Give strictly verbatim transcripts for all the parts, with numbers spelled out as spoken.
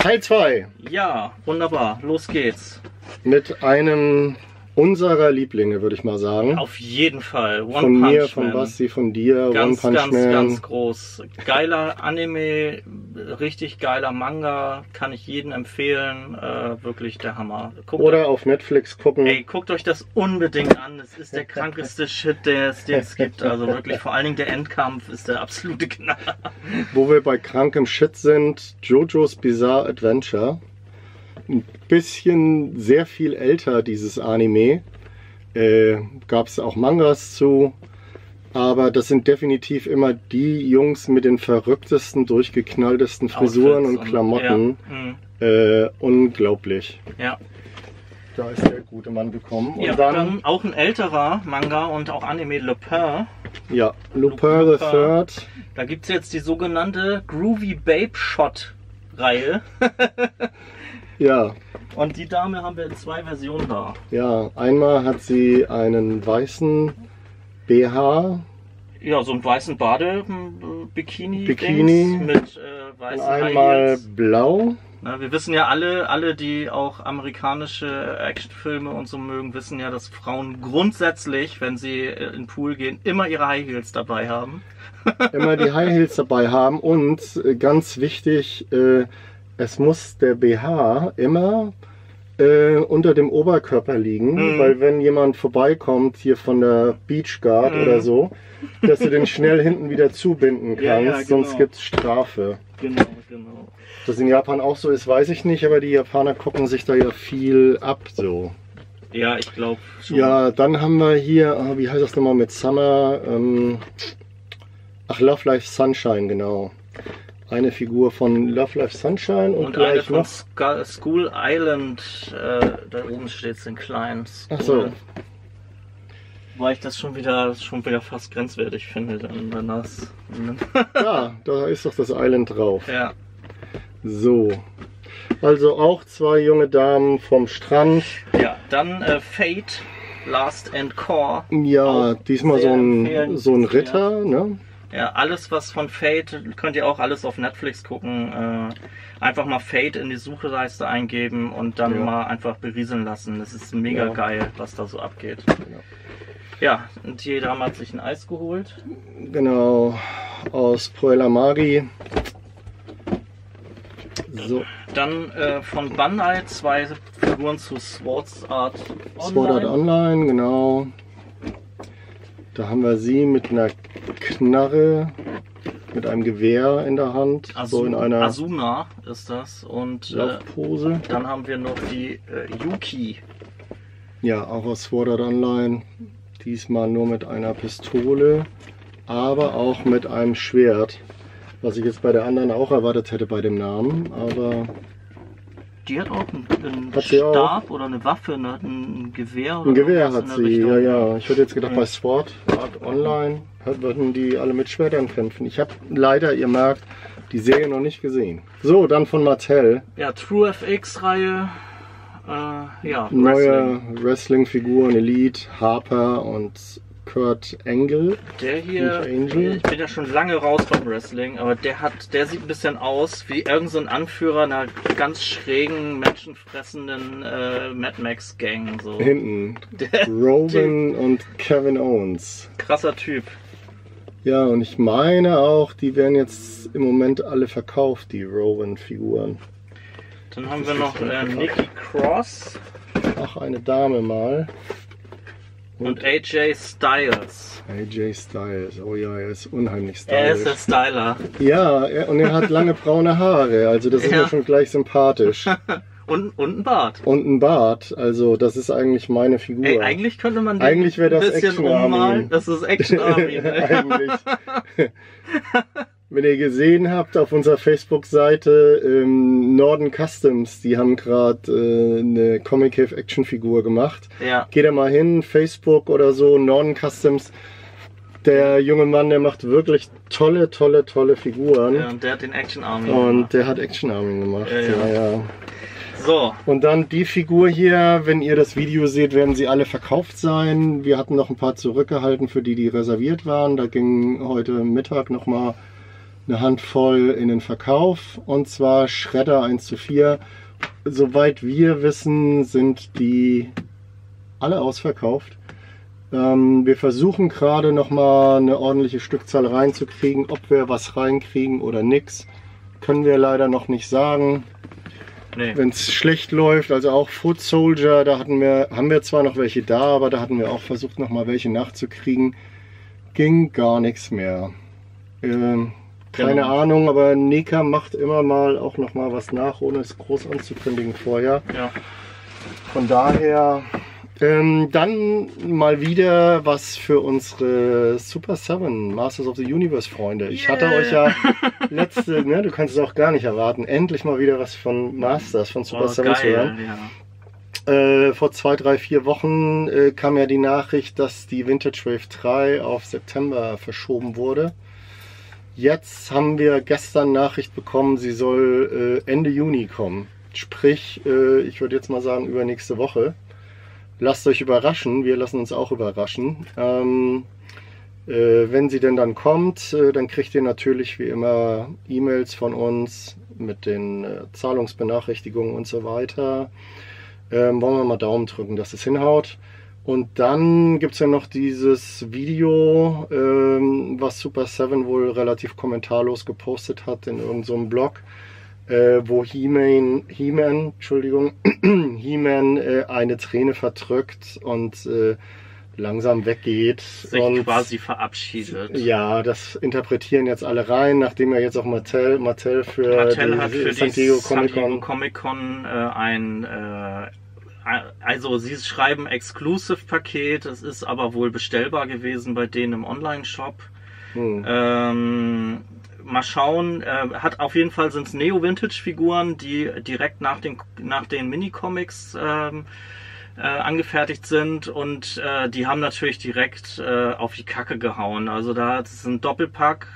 Teil zwei. Ja, wunderbar. Los geht's. Mit einem unserer Lieblinge, würde ich mal sagen. Auf jeden Fall. One von Punch mir, Man. von Basti, von dir. Ganz, One Punch ganz, Man. ganz groß. Geiler Anime, richtig geiler Manga. Kann ich jedem empfehlen. Äh, wirklich der Hammer. Guckt Oder euch, auf Netflix gucken. ey, guckt euch das unbedingt an. Es ist der krankeste Shit, der es, den es gibt. Also wirklich, vor allen Dingen der Endkampf ist der absolute Knaller. Wo wir bei krankem Shit sind, JoJo's Bizarre Adventure. Ein bisschen sehr viel älter, dieses Anime. Äh, Gab es auch Mangas zu. Aber das sind definitiv immer die Jungs mit den verrücktesten, durchgeknalltesten Frisuren und, und Klamotten. Ja. Äh, unglaublich. Ja. Da ist der gute Mann gekommen. Und ja, dann, dann auch ein älterer Manga und auch Anime, Lupin. Ja, Lupin the Third. Da gibt es jetzt die sogenannte Groovy Babe Shot Reihe. Ja. Und die Dame haben wir in zwei Versionen da. Ja, einmal hat sie einen weißen B H. Ja, so einen weißen Bade-Bikini Bikini mit äh, weißen und einmal High-Heels. blau. Na, wir wissen ja alle, alle, die auch amerikanische Actionfilme und so mögen, wissen ja, dass Frauen grundsätzlich, wenn sie in den Pool gehen, immer ihre High Heels dabei haben. Immer die High Heels dabei haben und äh, ganz wichtig, äh, es muss der B H immer äh, unter dem Oberkörper liegen, mhm. weil wenn jemand vorbeikommt hier von der Beach Guard mhm. oder so, dass du den schnell hinten wieder zubinden kannst, ja, ja, genau. Sonst gibt es Strafe. Genau, genau. Dass in Japan auch so ist, weiß ich nicht, aber die Japaner gucken sich da ja viel ab so. Ja, ich glaube schon. Ja, dann haben wir hier, oh, wie heißt das nochmal mit Summer? Ähm, ach, Love Life Sunshine, genau. Eine Figur von Love Life Sunshine und, und gleich eine noch von School Island, äh, da oben steht es in klein. Ach so. Weil ich das schon wieder schon wieder fast grenzwertig finde, dann wenn das. Ja, da ist doch das Island drauf. Ja. So. Also auch zwei junge Damen vom Strand. Ja, dann äh, Fate, Last and Core. Ja, diesmal so ein, so ein Ritter, ne? Ja, alles was von Fate, könnt ihr auch alles auf Netflix gucken. Äh, einfach mal Fate in die Suchleiste eingeben und dann ja. mal einfach berieseln lassen. Das ist mega ja. geil, was da so abgeht. Ja, ja, und die Dame hat sich ein Eis geholt. Genau, aus Puella Magi. So. Dann äh, von Bandai zwei Figuren zu Sword Art Online. Sword Art Online, genau. Da haben wir sie mit einer Knarre, mit einem Gewehr in der Hand. Asu so in einer Asuna ist das. Und Laufpose. Äh, dann haben wir noch die äh, Yuki. Ja, auch aus Sword Art Online. Diesmal nur mit einer Pistole, aber auch mit einem Schwert. Was ich jetzt bei der anderen auch erwartet hätte bei dem Namen, aber... Die hat auch einen, einen hat Stab auch? oder eine Waffe, eine, ein Gewehr oder ein Gewehr hat sie, Richtung. ja, ja. Ich hätte jetzt gedacht, ja. bei Sword Art Online würden die alle mit Schwertern kämpfen. Ich habe leider, ihr merkt, die Serie noch nicht gesehen. So, dann von Mattel. Ja, True F X-Reihe. Äh, ja, neue Wrestling-Figuren, Elite, Harper und Kurt Angle. Der hier, ich bin ja schon lange raus vom Wrestling, aber der hat, der sieht ein bisschen aus wie irgend so ein Anführer einer ganz schrägen, menschenfressenden äh, Mad Max Gang. So. Hinten. Der Rowan und Kevin Owens. Krasser Typ. Ja, und ich meine auch, die werden jetzt im Moment alle verkauft, die Rowan-Figuren. Dann haben wir noch äh, Nikki Cross. Ach, eine Dame mal. Und, und A J Styles. A J Styles, oh ja, er ist unheimlich stylisch. Er ist der Styler. Ja, er, und er hat lange braune Haare, also das ist ja. mir schon gleich sympathisch. und, und ein Bart. Und ein Bart, also das ist eigentlich meine Figur. Ey, eigentlich könnte man den eigentlich wäre das ein bisschen Action ummalen. Das ist Action Army. Eigentlich. Wenn ihr gesehen habt auf unserer Facebook-Seite ähm, Norden Customs, die haben gerade äh, eine Comic Cave Action Figur gemacht. Ja. Geht da mal hin, Facebook oder so, Norden Customs. Der junge Mann, der macht wirklich tolle, tolle, tolle Figuren. Ja, und der hat den Action Army Und gemacht. der hat Action Army gemacht. Ja, ja. Ja, ja. So. Und dann die Figur hier, wenn ihr das Video seht, werden sie alle verkauft sein. Wir hatten noch ein paar zurückgehalten für die, die reserviert waren. Da ging heute Mittag nochmal eine Handvoll in den Verkauf, und zwar Shredder eins zu vier. Soweit wir wissen, sind die alle ausverkauft. Ähm, wir versuchen gerade noch mal eine ordentliche Stückzahl reinzukriegen. Ob wir was reinkriegen oder nix, können wir leider noch nicht sagen. Nee. Wenn es schlecht läuft, also auch Foot Soldier, da hatten wir, haben wir zwar noch welche da, aber da hatten wir auch versucht noch mal welche nachzukriegen. Ging gar nichts mehr. Ähm, keine genau. Ahnung, aber Neka macht immer mal auch noch mal was nach, ohne es groß anzukündigen vorher. Ja. Von daher ähm, dann mal wieder was für unsere Super seven Masters of the Universe Freunde. Ich yeah. hatte euch ja letzte, ne, du kannst es auch gar nicht erwarten, endlich mal wieder was von Masters, von Super oh, seven zu hören. Ja. Äh, vor zwei, drei, vier Wochen äh, kam ja die Nachricht, dass die Vintage Wave drei auf September verschoben wurde. Jetzt haben wir gestern Nachricht bekommen, sie soll äh, Ende Juni kommen. Sprich, äh, ich würde jetzt mal sagen, übernächste Woche. Lasst euch überraschen, wir lassen uns auch überraschen. Ähm, äh, wenn sie denn dann kommt, äh, dann kriegt ihr natürlich wie immer E-Mails von uns mit den äh, Zahlungsbenachrichtigungen und so weiter. Ähm, wollen wir mal Daumen drücken, dass es hinhaut. Und dann gibt es ja noch dieses Video, ähm, was Super seven wohl relativ kommentarlos gepostet hat in irgendeinem so Blog. Äh, wo He-Man, He-Man, Entschuldigung, He-Man äh, eine Träne verdrückt und äh, langsam weggeht. Sich und quasi verabschiedet. Ja, das interpretieren jetzt alle rein, nachdem er jetzt auch Mattel, Mattel für Mattel die, hat für San Diego Comic Con, Comic Con äh, ein, äh, also sie schreiben Exclusive-Paket, es ist aber wohl bestellbar gewesen bei denen im Online-Shop. Hm. Ähm, Mal schauen, äh, hat auf jeden Fall sind es Neo-Vintage-Figuren, die direkt nach den, nach den Mini-Comics ähm, äh, angefertigt sind, und äh, die haben natürlich direkt äh, auf die Kacke gehauen. Also da ist ein Doppelpack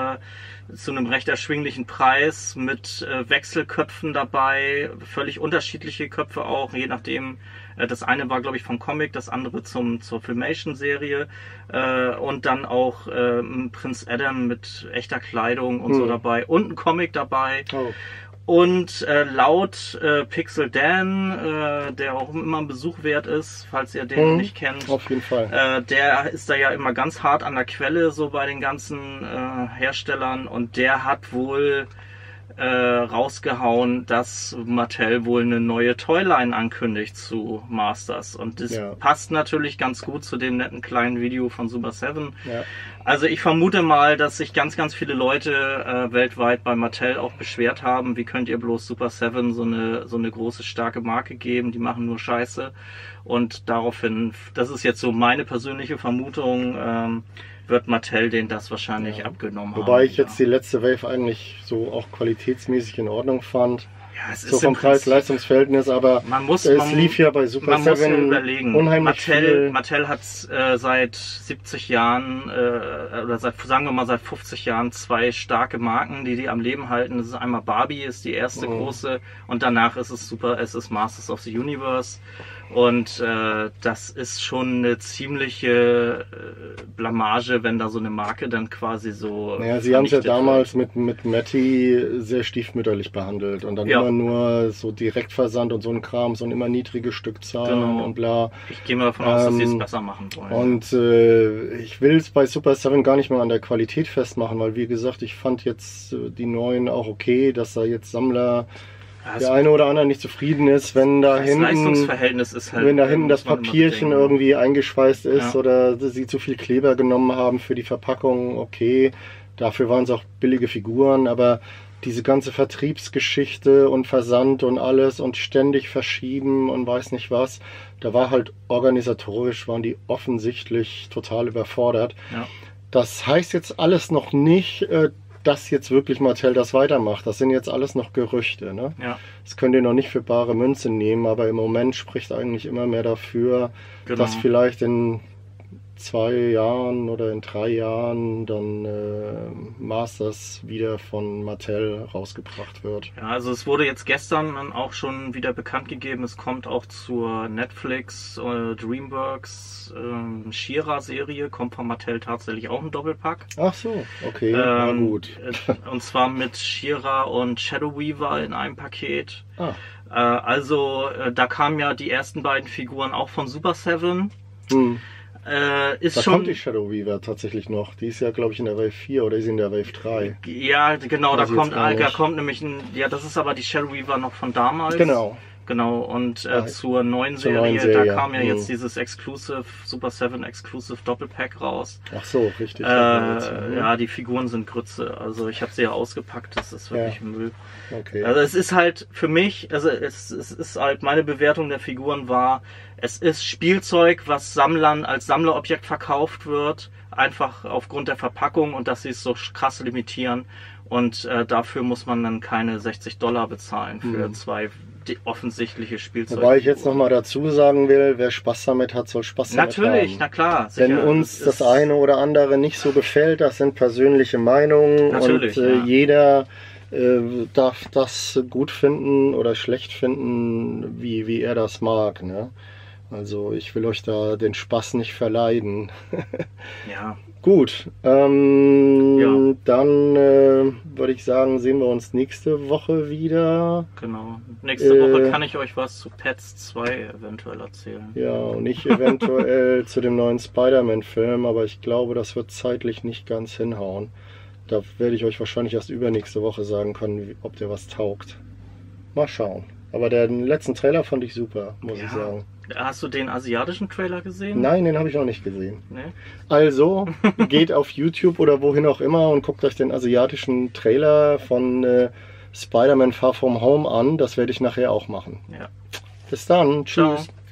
äh, zu einem recht erschwinglichen Preis mit äh, Wechselköpfen dabei, völlig unterschiedliche Köpfe auch, je nachdem. Das eine war, glaube ich, vom Comic, das andere zum, zur Filmation-Serie. Äh, und dann auch äh, Prinz Adam mit echter Kleidung und hm. so dabei. Und ein Comic dabei. Oh. Und äh, laut äh, Pixel Dan, äh, der auch immer ein Besuch wert ist, falls ihr den hm. nicht kennt. Auf jeden Fall. Äh, der ist da ja immer ganz hart an der Quelle, so bei den ganzen äh, Herstellern. Und der hat wohl Äh, rausgehauen, dass Mattel wohl eine neue Toyline ankündigt zu Masters, und das ja. passt natürlich ganz gut zu dem netten kleinen Video von Super seven. Ja. Also ich vermute mal, dass sich ganz ganz viele Leute äh, weltweit bei Mattel auch beschwert haben, wie könnt ihr bloß Super seven so eine so eine große starke Marke geben, die machen nur Scheiße, und daraufhin, das ist jetzt so meine persönliche Vermutung, ähm, wird Mattel den das wahrscheinlich ja. abgenommen haben. Wobei ich jetzt ja. die letzte Wave eigentlich so auch qualitätsmäßig in Ordnung fand. Ja, es so ist vom Preis-Leistungs-Verhältnis, aber man muss, es man, lief ja bei Super man seven muss ja überlegen. unheimlich Mattel, viel. Mattel hat äh, seit siebzig Jahren äh, oder seit, sagen wir mal seit fünfzig Jahren zwei starke Marken, die die am Leben halten. Das ist einmal Barbie, ist die erste mhm. große, und danach ist es Super, es ist Masters of the Universe. Und äh, das ist schon eine ziemliche äh, Blamage, wenn da so eine Marke dann quasi so. Naja, sie haben es ja damals mit, mit Matty sehr stiefmütterlich behandelt und dann ja. immer nur so Direktversand und so ein Kram, so ein immer niedrige Stückzahlen genau. und bla. Ich gehe mal davon aus, ähm, dass sie es besser machen wollen. Und äh, ich will es bei Super seven gar nicht mehr an der Qualität festmachen, weil wie gesagt, ich fand jetzt äh, die neuen auch okay, dass da jetzt Sammler. Ja, der eine oder andere nicht zufrieden ist, wenn da das hinten, Leistungsverhältnis ist halt, wenn da hinten das Papierchen irgendwie eingeschweißt ist ja. oder sie zu viel Kleber genommen haben für die Verpackung, okay, dafür waren es auch billige Figuren, aber diese ganze Vertriebsgeschichte und Versand und alles und ständig verschieben und weiß nicht was, da war halt organisatorisch, waren die offensichtlich total überfordert. Ja. Das heißt jetzt alles noch nicht, äh, dass jetzt wirklich Mattel das weitermacht. Das sind jetzt alles noch Gerüchte. Ne? Ja. Das könnt ihr noch nicht für bare Münze nehmen, aber im Moment spricht eigentlich immer mehr dafür, genau. dass vielleicht in zwei Jahren oder in drei Jahren dann äh, Masters wieder von Mattel rausgebracht wird. Ja, also es wurde jetzt gestern dann auch schon wieder bekannt gegeben, es kommt auch zur Netflix, äh, Dreamworks, äh, She-Ra-Serie, kommt von Mattel tatsächlich auch ein Doppelpack. Ach so, okay, ähm, na gut. Äh, und zwar mit She-Ra und Shadow Weaver in einem Paket. Ah. Äh, also äh, da kamen ja die ersten beiden Figuren auch von Super Seven. Hm. Äh, ist da schon, kommt die Shadow Weaver tatsächlich noch. Die ist ja, glaube ich, in der Wave vier oder ist sie in der Wave drei? Ja, genau, da Weiß ich kommt, jetzt gar da nicht. kommt nämlich ein, ja, das ist aber die Shadow Weaver noch von damals. Genau. Genau, und äh, Ah, zur neuen zur Serie, neuen Serie, da kam ja hm. jetzt dieses Exclusive, Super Seven Exclusive Doppelpack raus. Ach so, richtig. Äh, ja, die Figuren sind Grütze. Also ich habe sie ja ausgepackt, das ist wirklich Ja. Müll. Okay. Also es ist halt für mich, also es, es ist halt, meine Bewertung der Figuren war, es ist Spielzeug, was Sammlern als Sammlerobjekt verkauft wird, einfach aufgrund der Verpackung und dass sie es so krass limitieren. Und äh, dafür muss man dann keine sechzig Dollar bezahlen für Mhm. zwei die offensichtliche Spielzeuge. Wobei ich jetzt nochmal dazu sagen will, wer Spaß damit hat, soll Spaß damit haben. Natürlich, na klar. Sicher. Wenn uns Es das ist- eine oder andere nicht so gefällt, das sind persönliche Meinungen Natürlich, und äh, ja. jeder äh, darf das gut finden oder schlecht finden, wie, wie er das mag. Ne? Also ich will euch da den Spaß nicht verleiden. Ja, Gut, ähm, Ja. dann äh, würde ich sagen, sehen wir uns nächste Woche wieder. genau. Nächste Äh, Woche kann ich euch was zu Pets zwei eventuell erzählen. Ja, und ich eventuell zu dem neuen Spider-Man-Film, aber ich glaube, das wird zeitlich nicht ganz hinhauen. Da werde ich euch wahrscheinlich erst übernächste Woche sagen können, wie- ob der was taugt. Mal schauen. Aber den letzten Trailer fand ich super, muss Ja. ich sagen. Hast du den asiatischen Trailer gesehen? Nein, den habe ich noch nicht gesehen. Nee? Also, geht auf YouTube oder wohin auch immer und guckt euch den asiatischen Trailer von äh, Spider-Man Far From Home an. Das werde ich nachher auch machen. Ja. Bis dann. Tschüss. Ciao.